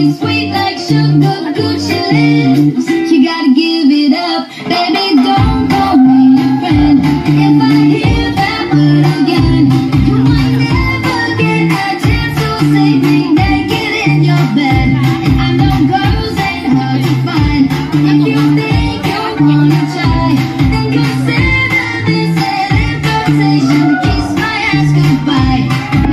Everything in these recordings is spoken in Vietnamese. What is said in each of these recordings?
is sweet like sugar, Gucci lips. You gotta give it up, baby, don't call me your friend. If I hear that word again, you might never get a chance to see me naked in your bed. I know girls ain't hard to find. If you think you wanna try, then consider this an invitation to kiss my ass goodbye.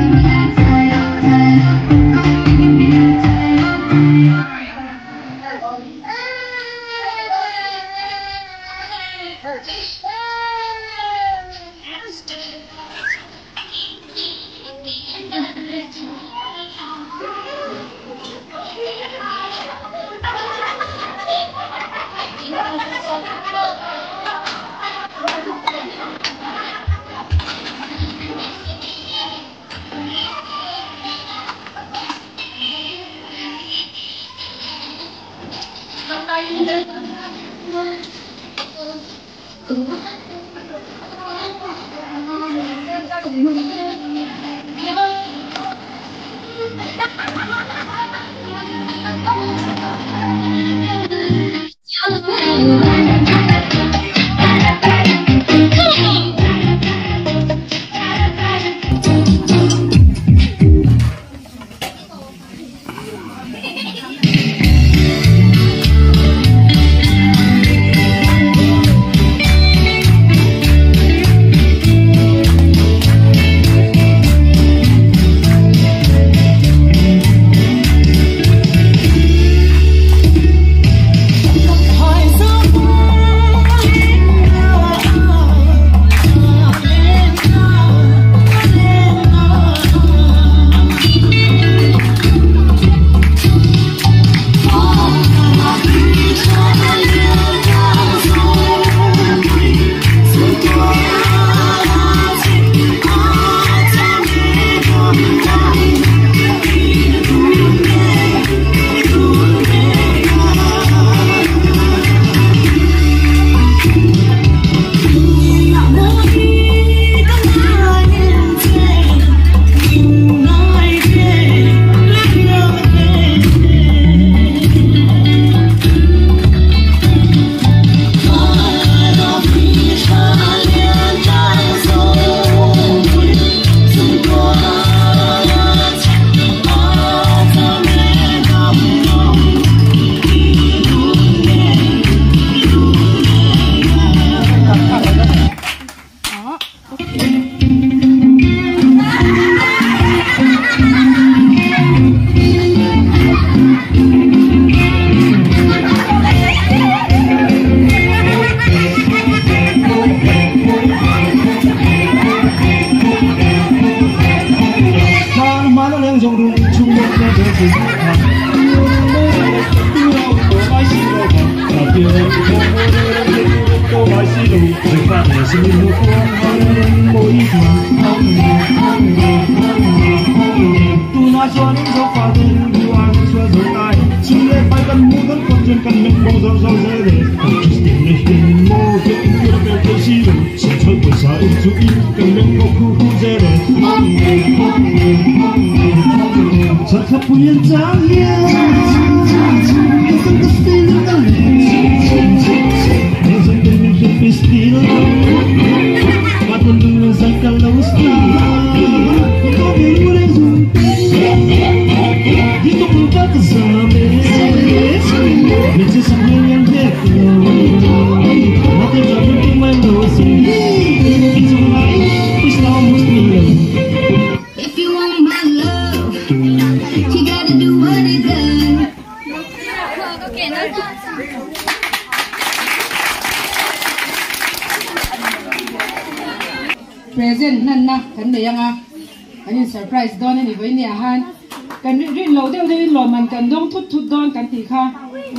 Present nan na kan de yang a kan surprise don ni với nhà han kan rin lo deu deu lo man kan dong thut thut don kan ti kha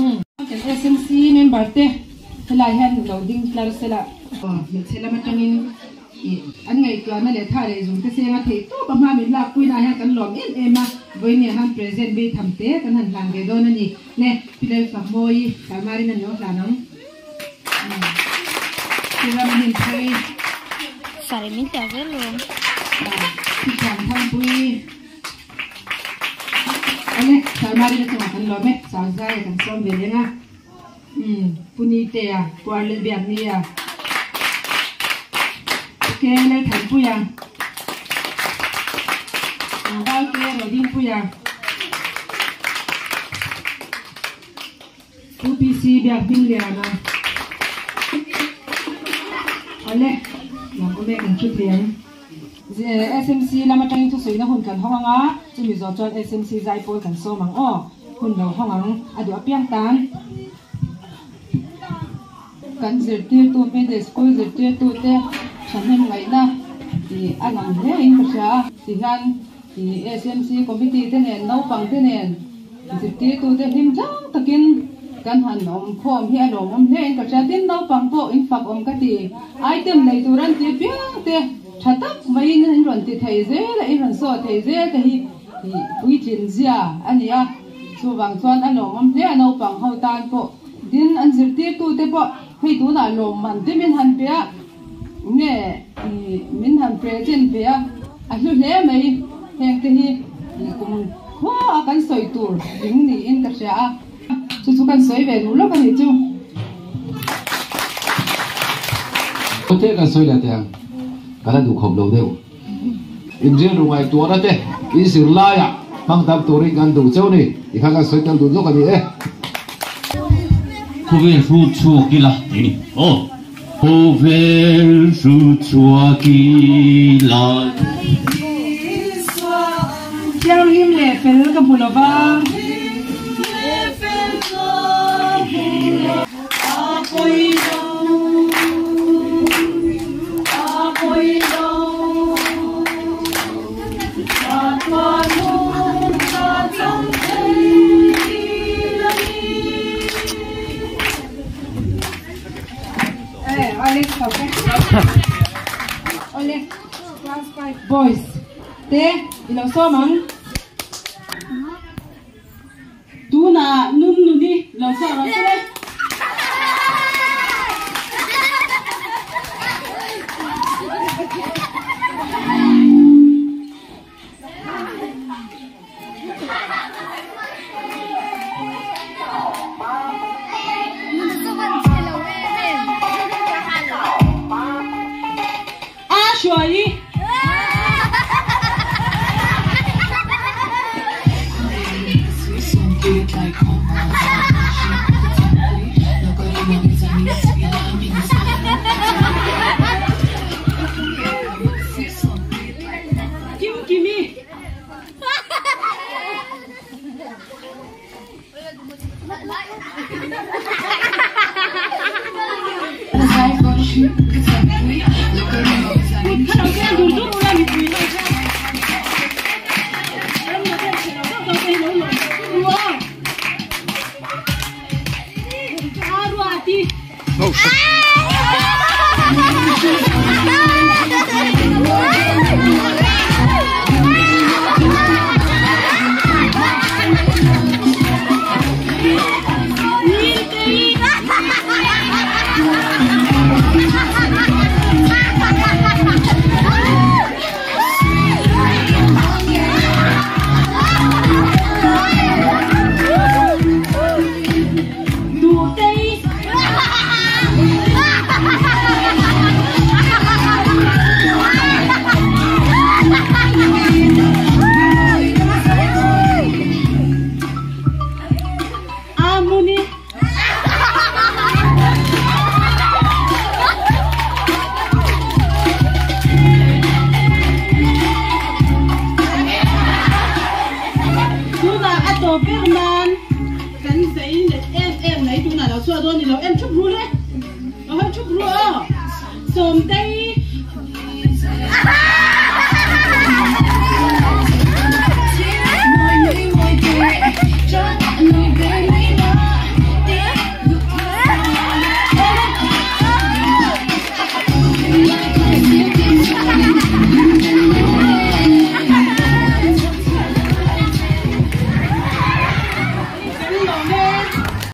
kan SMC member te lai han loading klar sela me chela ma tangin an ngai ka na le tha re zum te se nga the to ba ma mi la kui na ha kan lom en ema với nhà han present be tham te kan han lang ge don ni ne pilai fa moi ka mari na no la nang kira min thai Phải mình chào với luôn. Thì chẳng thằng vui Ole, salmari na tumakan lome, sangzay kan som belenga. Punite ya, puarle biak ni ya. Kele than puya. Ngal ke rodin puya. UPC biak bin le na. Ole, nam ko me kan chut lian. SMC lama tang tu soi na hun kan hawanga chumi zo chon SMC zai pol kan so mang o hun lo hawang adu apiang tan kan zirtir tu me de school zirtir tu te chanen ngai na ti anam le in pasha ti han ti SMC committee te ne no pang te ne zirtir tu te him jang takin kan han om khom hi alom om le in pasha tin no pang po in fak om ka ti item nei turan ti piang te Chatak mai nên run ti thầy dễ là run so thầy dễ thì quy trình zia anh ya su vàng chuan anh lom thế anh ông bằng hậu tan po din anh zir ti tu te po hay tu na lom man te min han pia nè min han present pia anh lu le mai heng te hi cũng hoa kan soi tur ding ni in ka sha chu kan soi ve nu lo kan hi chu có thể kan soi la te Kala du khom lo deu injil ru ngai tua na te in sir la ya mang tam tu ring kan du cheu ni i kha ka soi tan du lo ka ni Cô về su chua kia là gì ô cô về su chua kia là Chào lim lệ phèn cái bùn lava Ole, class 5 boys. Te, ilang somang. Tu na num nuni, ilang somang sila. Shuai. Gimme. Oh shit. Em chụp ru đấy, hơi chụp ru, sớm đây.